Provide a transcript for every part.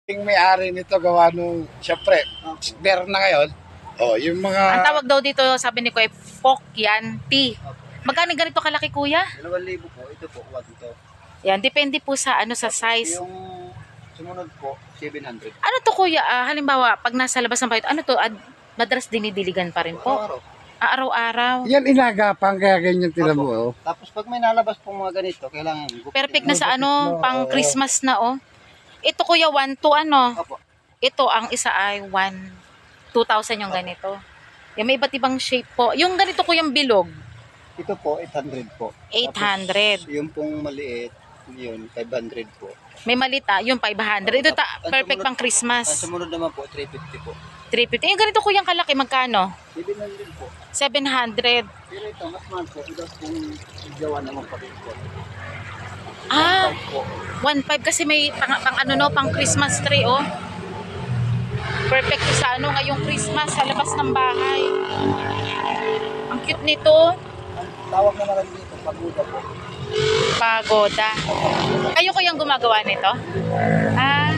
Yung may-ari nito gawa nung, syempre, meron na ngayon. Oh, yung mga... Ang tawag daw dito, sabi ni Kuya, Pokyanti. Magkano ganito kalaki, kuya? 2,000 po. Ito po, wag ito. Yan, depende po sa ano sa size. Yung sumunod po, 700. Ano to, kuya? Halimbawa, pag nasa labas ng bahay, ano to? Madalas dinidiligan pa rin po. Araw-araw. Araw-araw. Yan inagapang kaya ganyan tila mo. Oh. Tapos pag may nalabas pong mga ganito, kailangan Perfect na sa ano, pang Christmas na, oh. Ito, kuya, 1 to ano? Opo. Ito, ang isa ay 2,000 yung ganito. Yung may iba't ibang shape po. Yung ganito, kuyang bilog, Ito po, 800 po. 800. Tapos, yung pong maliit, yun, 500 po. May malita, yung 500. Ito, perfect pang Ang Christmas. sumunod naman po, 350 po. 350. Yung ganito, kuyang kalaki, magkano? 700 po. 700. Pero ito, mas mahal po. Ito pong gawa naman pa rin po. Ah, Po. 1.5 kasi may pang ano no, pang Christmas tree, oh. Perfect to sa ano, ngayong Christmas sa labas ng bahay. Ang cute nito. Ang tawag na naman dito, pagoda po. Pagoda. Kayo ko yung gumagawa nito? Ah.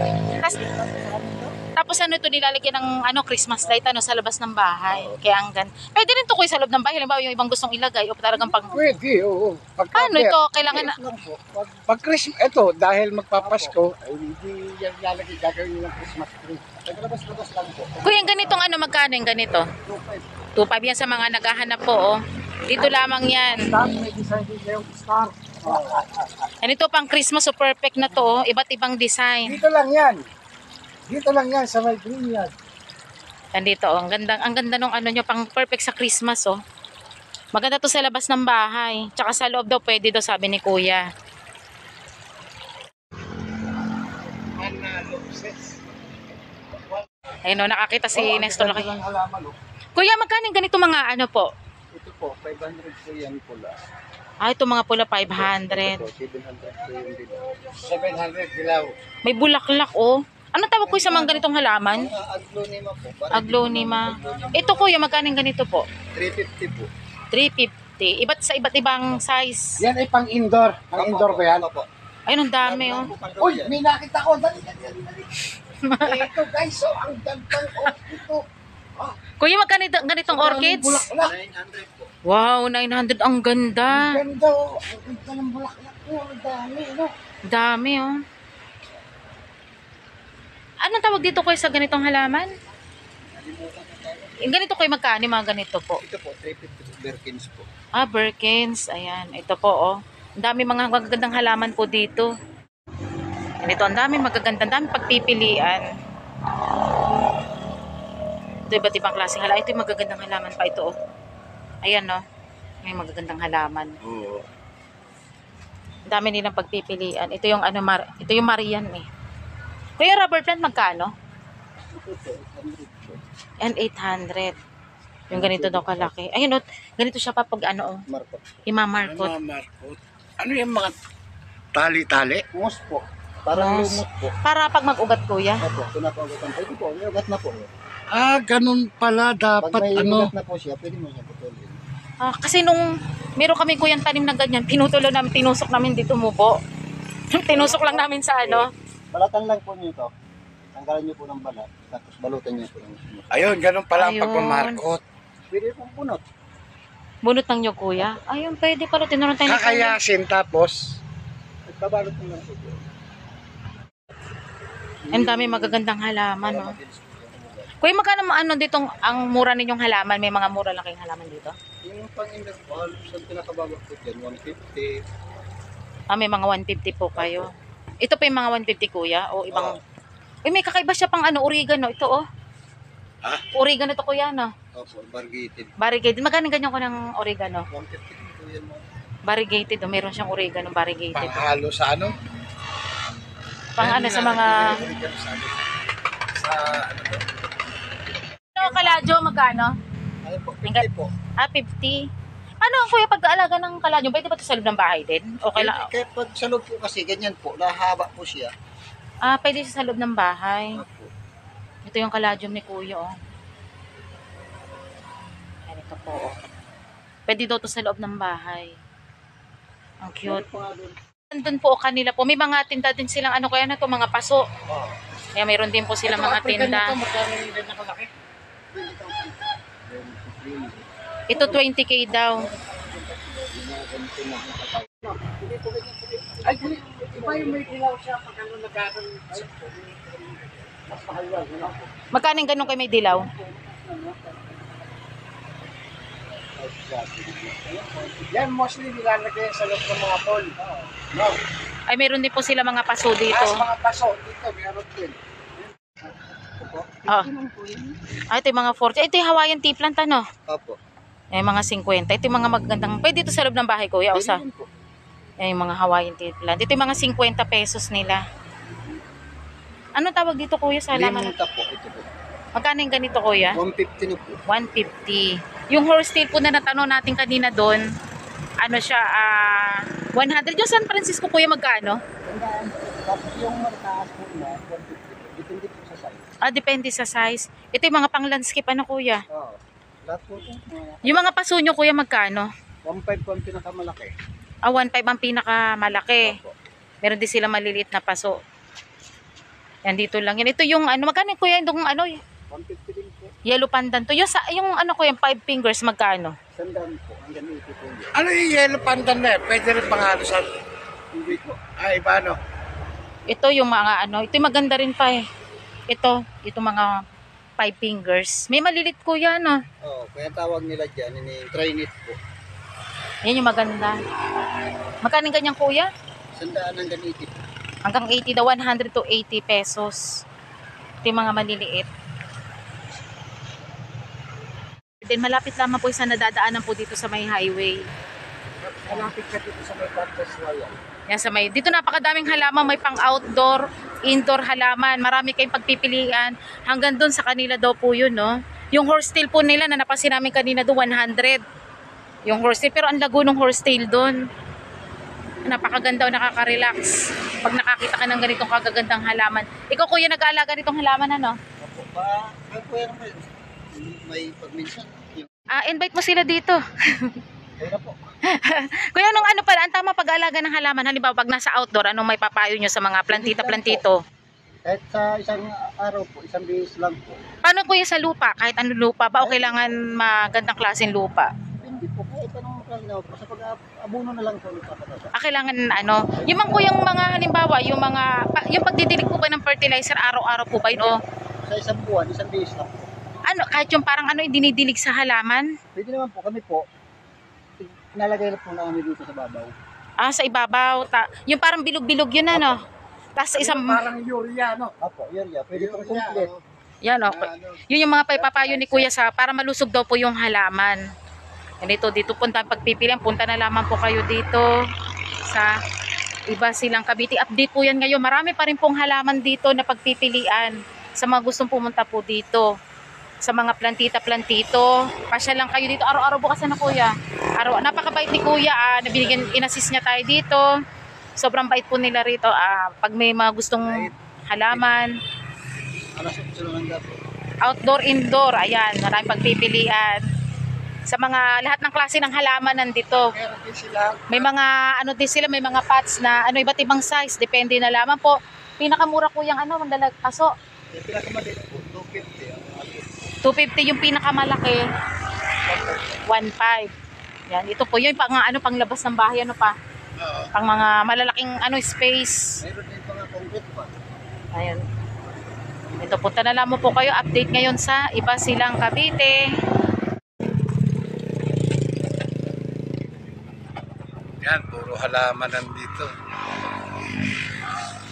Tapos ano ito, nilalagyan ng ano, Christmas light ano, sa labas ng bahay. Kaya ang gan. Pwede rin to kuya sa loob ng bahay. Halimbawa yung ibang gustong ilagay o talagang pang... Pwede, oo. Ano ito? Kailangan na... Lang po. Pag Christmas, ito, dahil magpapasko, ay hindi yan lalagay gagawin ng Christmas tree. Naglabas-labas lang po. Kuya, yung ganitong ano, magkano yung ganito? 2,500. 2.5 yan sa mga naghahanap po, oh. Dito lamang yan. May design din yung star. Ganito pang Christmas, so perfect na to, oh. Iba't ibang design. Dito lang yan. Dito lang yan sa may green yan. Nandito, oh. Ang ganda nung ano nyo, pang perfect sa Christmas, oh. Maganda to sa labas ng bahay. Tsaka sa loob daw, pwede daw, sabi ni kuya. Ayun, oh, nakakita si Nestor. Ang halaman, oh. Kuya, magkano yung ganito mga ano po? Ito po, 500 po yan pula. Ah, ito mga pula, Ito, 500. 700 po yung dilaw. 700 dilaw. May bulaklak, oh. Ano tawag ko sa mga ganitong halaman? Mga aglonema po. Aglonema. Ito, kuya, magkano yung ganito po? 350 po. 350. Sa iba't ibang size. Yan ay pang indoor. Pang indoor ba yan? Opo. Ayun, ang dami, oh. Uy, may nakita ko. Dali. Ito guys, so ang gandang ito. Kuya, magkano ganitong orchids? Bulaklak. 900 po. Wow, 900. Ang ganda. Ang ganda, oh. Ang ganda ng bulaklak ko. Ang dami, no? Dami, oh. Anong tawag dito kuya sa ganitong halaman? Yung ganito kuya, magkano yung mga ganito po? Ito po, 350 po. Birkins po. Ah, Birkins. Ayan. Ito po, oh. Ang dami mga magagandang halaman po dito. Ganito, ang dami magagandang, dami pagpipilian. Ito, iba't ibang klaseng halaman. Ito yung magagandang halaman pa ito, oh. Ayan, no. May magagandang halaman. Oo. Ang dami nilang pagpipilian. Ito yung ano, ito yung Marian, eh. Kuya, rubber plant magkano? Ito po, 800 po. And 800. Yung ganito daw kalaki. Ayun, oh. Ganito siya pa pag ano, oh. Marco. Imamarkot. Marcot. Ano yung mga tali-tali? Mus po. Parang Mus. lumot po. Para pag mag-ugat, kuya. Opo, pinapagutan. Ito po, may ugat na po. Ah, ganun pala. Pag Dapat may ano. ugat na po siya, pwede mo siya putulin. Ah, kasi nung meron kami kuyang tanim na ganyan, pinutulo namin, tinusok namin dito tumubo. Tinusok lang namin sa ano. Balatan lang po niyo ito. Tanggalan niyo po ng balat. Tapos balutan niyo po ng mus. Ayun, ganun pala ang Ayun. pagmamarkot. Pwede pong punot. Bunot ng nyog, kuya. Ayun, pwede pala. Tinuruan tayo ni kuya. Kakayasin tapos. Nagbabalot mo lang po. Ang dami magagandang halaman, no. Kuya, magkano ano ditong ang mura ninyong halaman? May mga mura lang kayong halaman dito? Yung pang-index po, sa pinakababa po dyan, 150. Ah, may mga 150 po kayo. Ito pa yung mga 150, kuya? O ibang... Uy, may kakaiba siya pang ano, oregano. Ito, oh. Ha? Oregano to, kuya, no? Opo, variegated. Variegated. Magkano ganyan ko ng oregano? 150 po yan mo. Variegated, oh. Meron siyang oregano, variegated. Panghalo sa ano? Pang ano, sa mga... Sa ano to? Ano, kaladyo, magkano? Ano po, 50 po. Ah, 50. Ano, kuya, pag-aalaga ng kaladyo, pwede ba ito sa loob ng bahay din? Okay lang. Kaya pag sa loob po kasi, ganyan po, nahaba po siya. Ah, pwede siya sa loob ng bahay. Opo. Ito yung kaladyum ni kuya, oh. Ayan, ito po, oh. Pwede daw to sa loob ng bahay. Ang cute. Meron po nga doon. Nandun po kanila po. May mga tinda din silang ano kaya na to, mga paso. Oh. Kaya mayroon din po sila Ito, mga African tinda. na to, magkano yung ganyan kalaki? Ito 20k daw. Ay, hindi. Iba yung may dilaw siya pag ano nagkaroon. Mas mahal yan. Ano? Magkano yung ganun kay may dilaw? Yan mostly nilalagay sa loob ng mga mall. No. Ay, mayroon din po sila mga paso dito. Sa mga paso, dito, meron din. Oh. Ay, ito yung mga 40. Ito yung Hawaiian tea plant, ano? Opo. Ay, mga 50. Ito yung mga magagandang. Pwede ito sa loob ng bahay, kuya. O sa? Pwede din po. Ay, yung mga Hawaiian tea plant. Ito yung mga 50 pesos nila. Ano tawag dito, kuya, sa halaman? Limunta po. Ito po. Magkano yung ganito, kuya? 150 na po. 150. Yung horsetail po na natanong natin kanina doon, ano siya, 100. Yung San Francisco, kuya, magkano? Tandaan, tapos yung mataas po na, 150. Depende po sa size. Depende sa size. Ito yung mga pang-landscape, ano, kuya? Oo. Lahat po ito. Yung mga paso nyo, kuya, magkano? 1.5 po ang pinakamalaki. 1.5 ang pinakamalaki. Opo. Meron din sila maliliit na paso. Yan, dito lang yan. Ito yung, ano, magkano, kuya, yung, ano, 150 din po. yellow pandan to. Yung ano, kuya, 5 fingers, magkano? Sandaan po. Hanggang 80 po yun. Ano yung yellow pandan na eh? Pwede rin panghalusan. Hindi po. Ay, paano? Ito yung mga, ano, ito yung maganda rin pa eh. Ito mga 5 fingers. May malilit, kuya, no? Oo. Kaya tawag nila dyan, trinit po. Yan yung maganda. Magkano yung ganyan, kuya? Sandaan hanggang 80 po. Hanggang 80 daw, 100 to 80 pesos. Ito yung mga maliliit. Then malapit lamang po sa nadadaanan po dito sa may highway. Malapit ka dito sa may Baptist Royal. Yan sa may, dito napakadaming halaman, may pang outdoor, indoor halaman. Marami kayong pagpipilian. Hanggang doon sa kanila daw po yun, no? Yung horsetail po nila na napansin namin kanina doon, 100. Yung horsetail, pero ang lago ng horsetail doon. Napakaganda o nakaka-relax pag nakakita ka ng ganitong kagagandang halaman. Ikaw, kuya, nag-aalaga nitong halaman, ano? Opo. Kaya po yan may pagminsan. Invite mo sila dito. Kaya po. Kuya, anong ano pala, ang tama pag-aalaga ng halaman? Halimbawa, pag nasa outdoor, anong may papayo nyo sa mga plantita-plantito? Kahit sa isang araw po, isang bihis lang po. Paano, kuya, sa lupa? Kahit anong lupa ba o kailangan magandang klaseng lupa? Hindi po. Kahit anong kalinaw po. Sa pag-abuno na lang po. Kailangan ano? Yung mga kuyang mga halimbawa, yung pagdidilig po ba ng fertilizer araw-araw po ba yun? O Sa isang buwan, isang bihis lang po. ano, kahit yung parang ano yung dinidilig sa halaman? Pwede naman po. Kami po, inalagay na po namin dito sa babaw. Sa ibabaw. Yung parang bilog-bilog yun, ano? Tapos isang, Parang urea, no? Opo, yun. Pwede pong complete. yan o. Yun yung mga papayo ni kuya sa, para malusog daw po yung halaman. Dito punta, pagpipilian, punta na lamang po kayo dito sa iba silang Cavite. Update po yan ngayon. Marami pa rin pong halaman dito na pagpipilian sa mga gustong pumunta po dito. Sa mga plantita-plantito. Pasya lang kayo dito. Araw-araw bukas na, kuya. Napakabait ni kuya. Inassist niya tayo dito. Sobrang bait po nila rito. Pag may mga gustong halaman. Alas 8 lang po. Outdoor, indoor. Ayan, maraming pagpipilian. Sa mga lahat ng klase ng halaman nandito. Meron din sila. May mga ano din sila, may mga pots na ano iba't ibang size, depende na lamang po. Pinakamura ko yung ano, paso. Yung pinakamaliit po, 250. 250 yung pinakamalaki. 1.5. Yan, ito po yun pang ano panglabas ng bahay ano pa. Pang mga malalaking ano space. Mayroon din mga concrete pa. Ayun. Ito punta na lamang po kayo, update ngayon sa iba silang Cavite. Yan, puro halaman nandito.